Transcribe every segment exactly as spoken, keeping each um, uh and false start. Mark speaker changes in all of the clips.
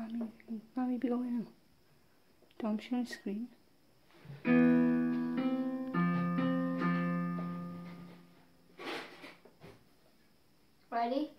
Speaker 1: Mommy, Mommy be going now. Don't show the screen.
Speaker 2: Ready?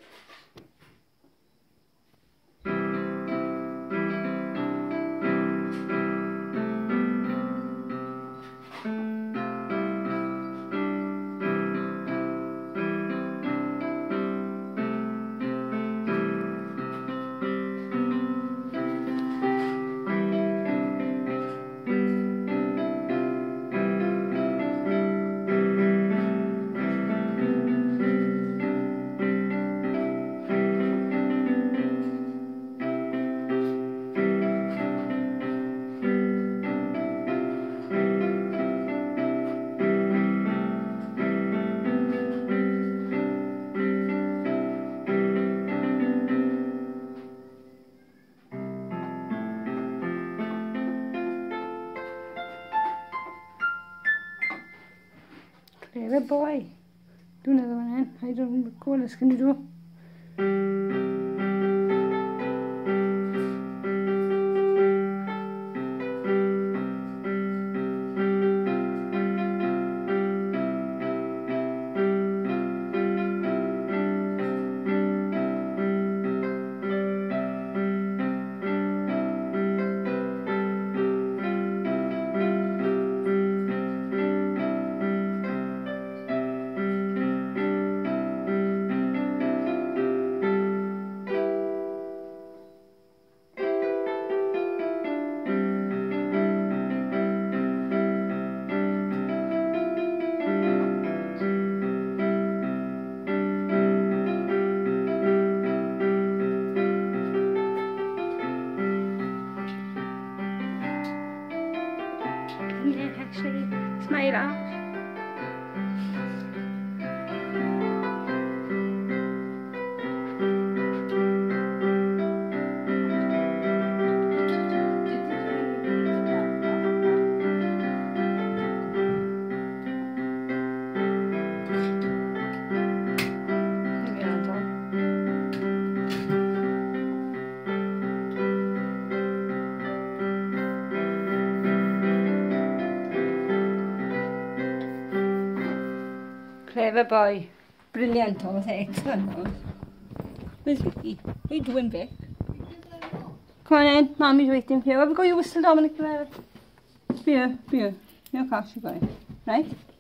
Speaker 1: Clever boy. Do another one then. I don't know what else can you do? Yeah, actually, smile out. Clever boy. Brilliant, I was excellent. Where's Vicky? What are you doing, Vic? Come on in, Mommy's waiting for you. Have we got your whistle, Dominic? Here, here. Your cash, you got it. Right?